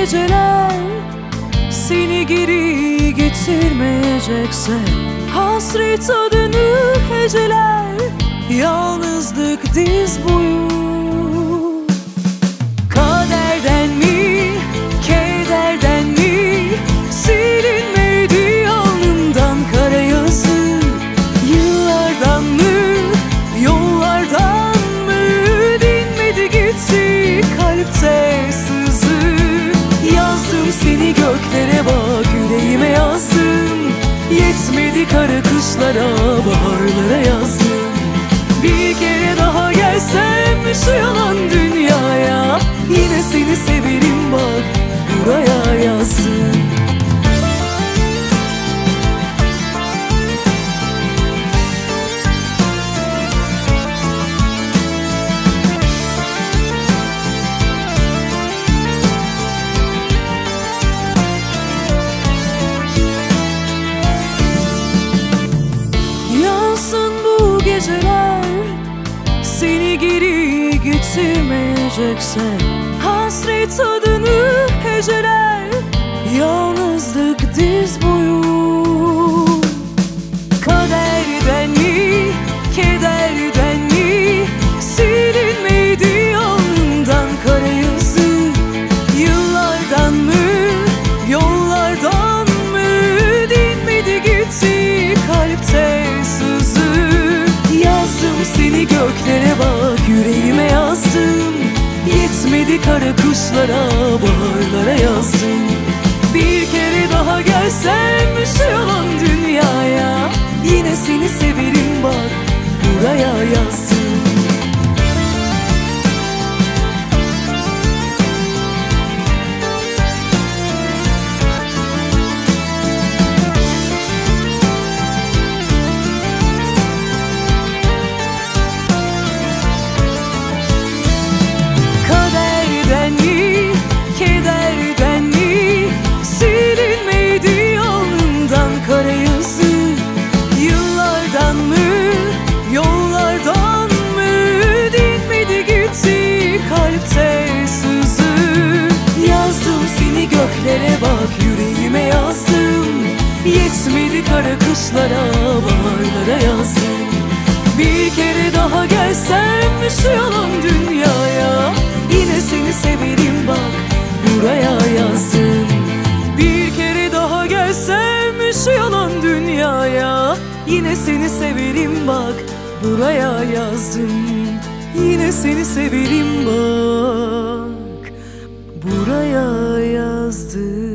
geceler seni geri getirmeyecekse, hasret adını heceler, yalnızlık diz boyu. Kaderden mi, kederden mi, silinmedi alnımdan kara yazı. Yıllardan mı, yollardan mı, dinmedi gitti kalpte sızı. Yazdım seni göklere, bak yüreğime yazdım. Yetmedi kara kışlara, baharlara yazdım. Bir kere daha gelsem şu yalan dünyaya, yine seni severim bak buraya yazdım. Yansın bu geceler seni geri getirmeyecekse, hasret adını heceler, yalnızlık diz boyu. Kaderden mi, kederden mi, silinmedi alnımdan kara yazı. Yıllardan mı, yollardan mı, dinmedi gitti kalpte sızı. Yazdım seni göklere, bak yüreğime yazdım. Yetmedi kara kışlara, baharlara yazdım. Bir kere daha gelsem şu yalan dünyaya, yine seni severim bak buraya yazdım. Göklere bak yüreğime yazdım. Yetmedi kara kışlara, baharlara yazdım. Bir kere daha gelsem şu yalan dünyaya, yine seni severim bak buraya yazdım. Bir kere daha gelsem şu yalan dünyaya, yine seni severim bak buraya yazdım. Yine seni severim bak buraya yazdım.